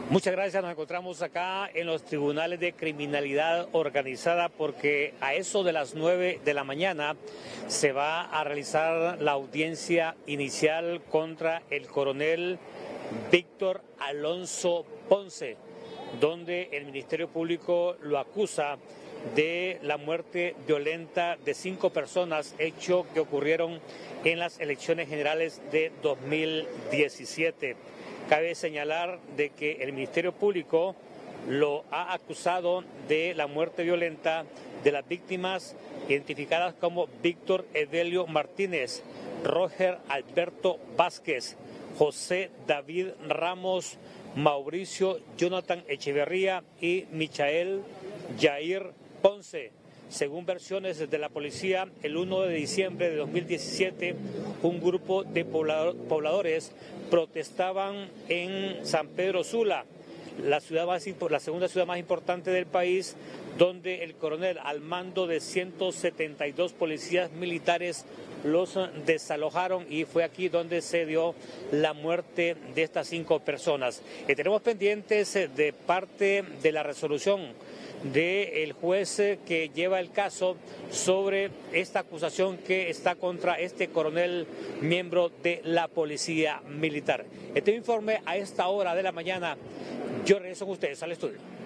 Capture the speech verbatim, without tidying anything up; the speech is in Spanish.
Muchas gracias, nos encontramos acá en los tribunales de criminalidad organizada porque a eso de las nueve de la mañana se va a realizar la audiencia inicial contra el coronel Víctor Alonso Ponce, donde el Ministerio Público lo acusa de la muerte violenta de cinco personas, hecho que ocurrieron en las elecciones generales de dos mil diecisiete. Cabe señalar de que el Ministerio Público lo ha acusado de la muerte violenta de las víctimas identificadas como Víctor Evelio Martínez, Roger Alberto Vázquez, José David Ramos, Mauricio Jonathan Echeverría y Michael Jair Ponce. Según versiones de la policía, el uno de diciembre de dos mil diecisiete, un grupo de pobladores protestaban en San Pedro Sula, la, ciudad más, la segunda ciudad más importante del país, donde el coronel, al mando de ciento setenta y dos policías militares, los desalojaron, y fue aquí donde se dio la muerte de estas cinco personas. Y tenemos pendientes de parte de la resolución del juez que lleva el caso sobre esta acusación que está contra este coronel miembro de la policía militar. Este informe a esta hora de la mañana. Yo regreso con ustedes al estudio.